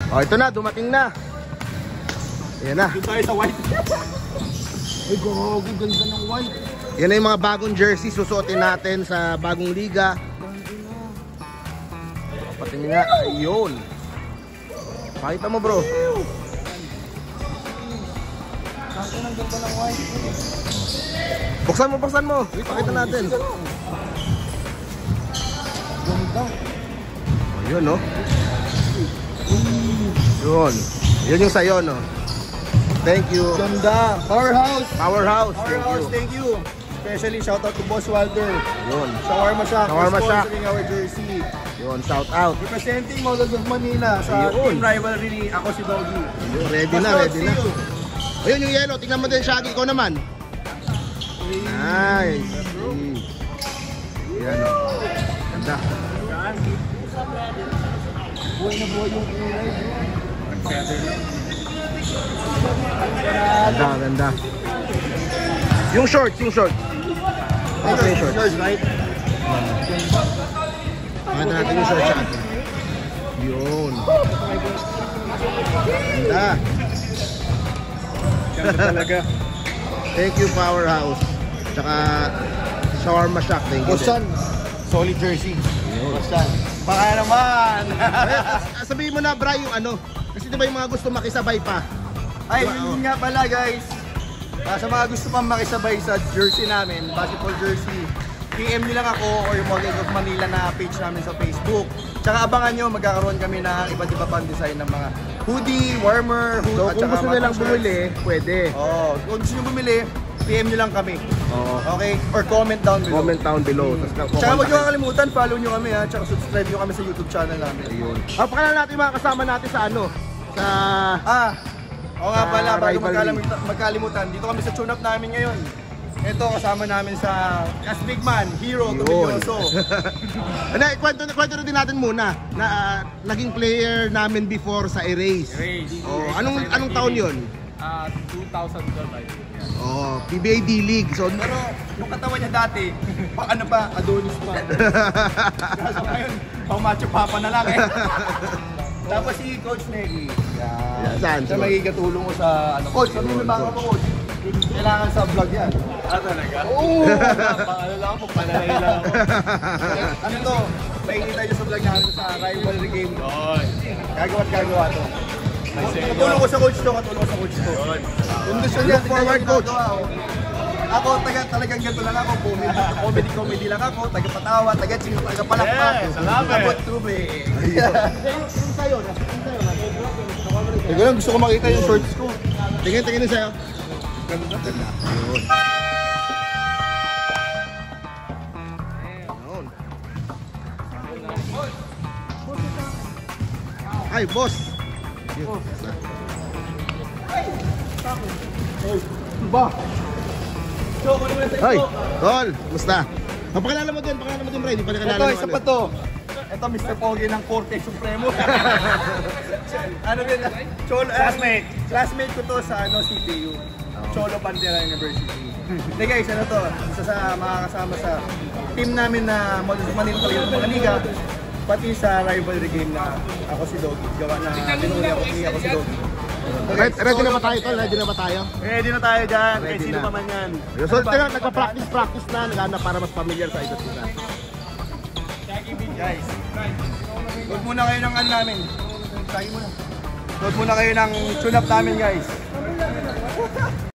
Oh, ito na, dumating na. Ayan na. Doon tayo sa white. Ay, gago, ganda ng white. Yan na yung mga bagong jersey susuotin natin sa bagong liga. Patingin nga, ayun. Pakita mo bro. Saan ng ganda ng white? Buksan mo. Pakita natin. Ganda. Ayun no. Yun. Yun yung sayo no. Thank you. Ganda. Powerhouse. Thank you. Especially shout out to Boss Walter. Yun. Shawarma Shack. Shawarma Shack. Sponsoring our jersey. Yun, shout out. Representing Models of Manila sa Ayun. team rivalry. Ako si Doggy. Ayun, ready na. Ayun yung yellow. Tingnan mo din, Shaggy. Ikaw naman. Nice. Yan o. Ganda. Buhay na buhay yung kulay. Ganda. Yung shorts. Okay, shorts. Shorts, right? Pakita natin yung shorts natin. Yun. Ganda. Ganda talaga. Thank you, Powerhouse. Tsaka Shawarma Shack. Thank you. Bosan. Solid jersey. Bosan. Baka naman. Sabihin mo na, Bra, yung ano. Kasi diba yung mga gusto makisabay pa? Ay, yun nga pala guys. Sa mga gusto pang makisabay sa jersey namin, basketball jersey, PM nyo lang ako or yung Models of Manila na page namin sa Facebook. Tsaka abangan nyo, magkakaroon kami ng iba't iba pang design ng mga hoodie, warmer, hood, So at kung saka gusto mga nilang shirts. bumili, pwede. Oo, kung gusto nyo bumili, PM nyo lang kami. Oo. Okay? Or comment down below. Comment down below. Tsaka huwag nyo kakalimutan, follow nyo kami ha. Tsaka subscribe nyo kami sa YouTube channel namin. Ayun. Pakilala natin yung mga kasama natin sa ano? Sa... Oo nga pala, bago rivalry. magkalimutan, dito kami sa tune-up namin ngayon. Ito, kasama namin sa As Big Man, Hero, Yun. Tumilyoso. Kwento din natin muna na naging player namin before sa Erase. Oh, anong taon yun? 2012 I think. Oh, PBA D-League. So, Pero yung katawan niya dati, ano pa, Adonis pa. Kaso ngayon, pang macho papa na lang eh. Tapos si Coach Negi. saan? Siya magiging ko sa ano. Coach, sabi mo ba ako, Coach? Kailangan sa vlog yan. Talaga? Oo! Ano lang ako, panalay lang ako. Ano to? Makikita nyo sa vlog namin sa rivalry game. Gagawa to. Katulong ko sa coach to. Kondisyon yan. Forward, coach. Ako, talagang ganito lang ako. Comedy lang ako. Taga-patawa, taga-chino, taga-palakpak. Salamat. Abot tubig. Tignan lang, gusto ko makita yung shorts ko. Tingin din sa'yo. Ganda. Yun. Ay, boss. Ba? Ay, Tol, musta? Pakilala mo din, Ray. Di pa nakilala Ito, isa pa to. Ito, Mr. Pogi ng Corte Supremo. Ano din, classmate ko to sa CPU. Cholo Bandera University. Hey guys, ano to? Isa sa mga kasama sa team namin na Models of Manila talaga ng mga liga. Pati sa rivalry game na ako si Doggy. Gawa na pinuli ako si Doggy. Ready na ba tayo, Tol? Ready na ba tayo? Ready na tayo dyan. Ready Sino na. pa man yan. So, nagpa-practice na, nagana para mas familiar sa isa't isa. Guys, load muna kayo ng ano namin. Load muna kayo ng tune-up namin guys.